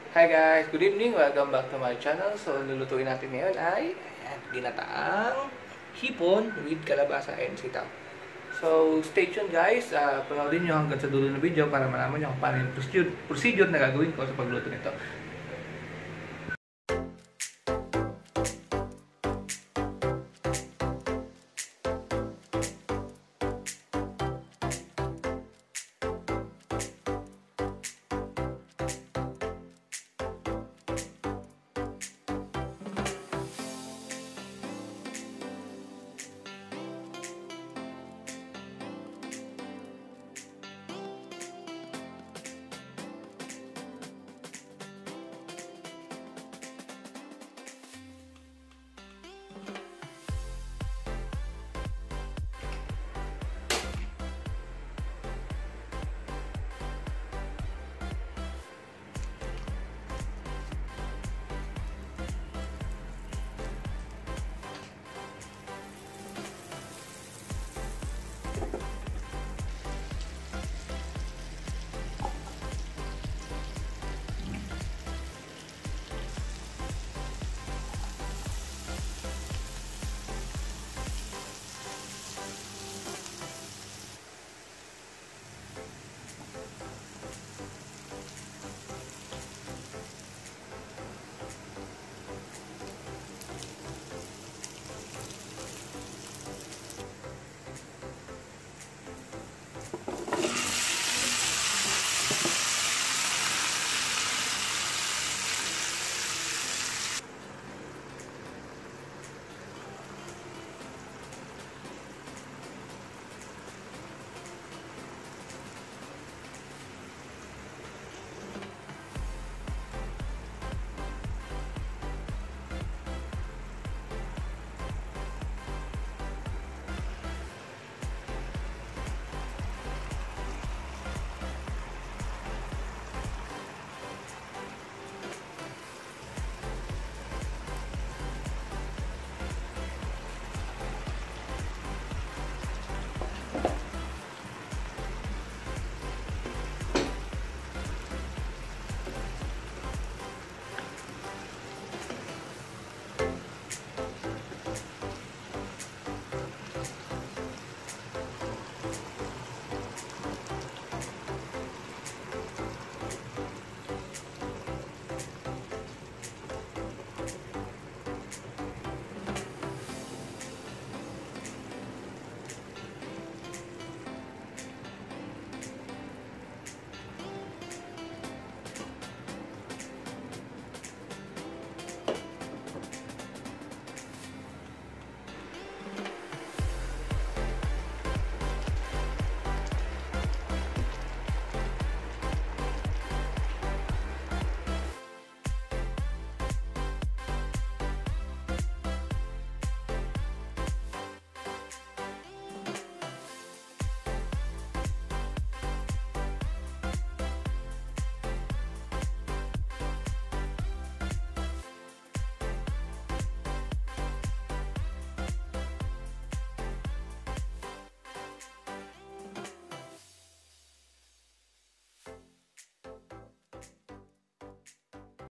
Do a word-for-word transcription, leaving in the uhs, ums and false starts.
Hi guys, good evening. Welcome back to my channel. So, lulutuin natin ngayon ay ayan, ginataang hipon with kalabasa and sitaw. So, stay tuned guys. Uh, panoorin nyo hanggang sa dulo ng video para malaman nyo kung paano yung procedure, procedure na gagawin ko sa pagluto nito.